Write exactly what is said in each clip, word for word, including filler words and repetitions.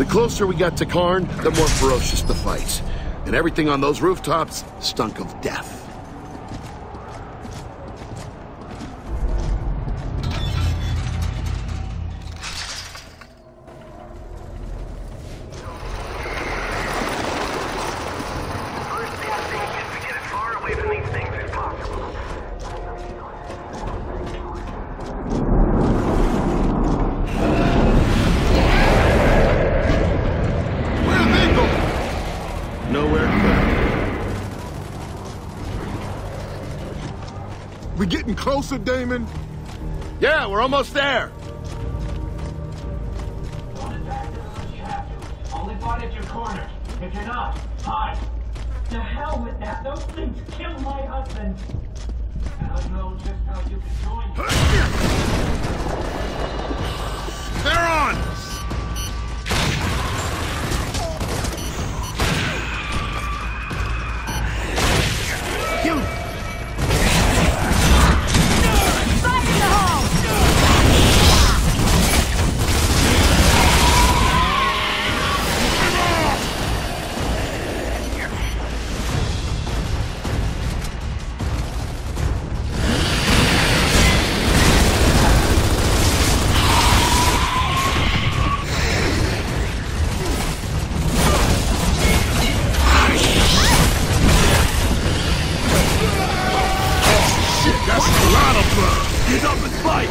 The closer we got to Karn, the more ferocious the fights. And everything on those rooftops stunk of death. We getting closer, Damon? Yeah, we're almost there. Don't attack them unless you have to. Only fight if you're cornered. If you're not, hide. To hell with that. Those things kill my husband. And I know just how you can join me. They're on! Get up and fight!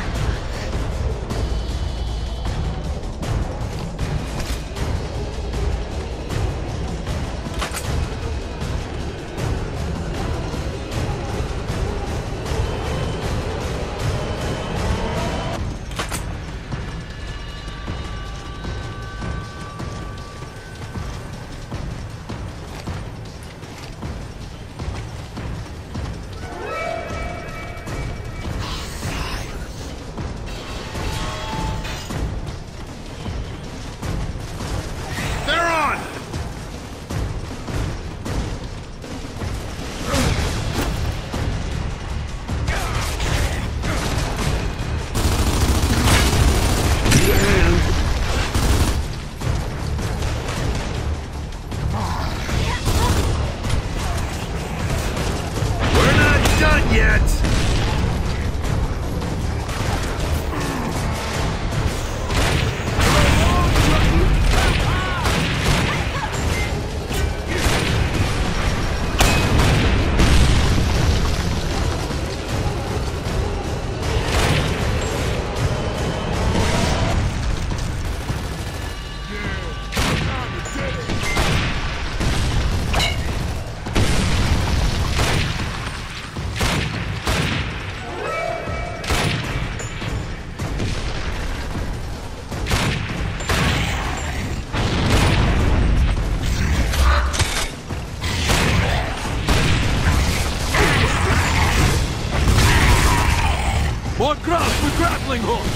More grasp with grappling hooks!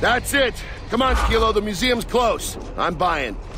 That's it. Come on, Kilo, the museum's close. I'm buying.